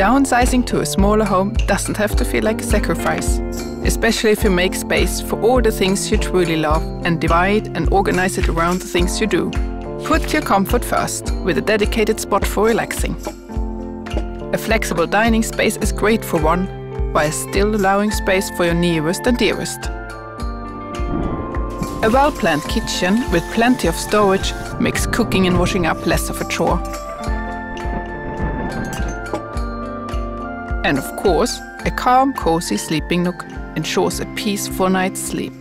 Downsizing to a smaller home doesn't have to feel like a sacrifice, especially if you make space for all the things you truly love and divide and organize it around the things you do. Put your comfort first with a dedicated spot for relaxing. A flexible dining space is great for one, while still allowing space for your nearest and dearest. A well-planned kitchen with plenty of storage makes cooking and washing up less of a chore. And of course, a calm, cozy sleeping nook ensures a peaceful night's sleep.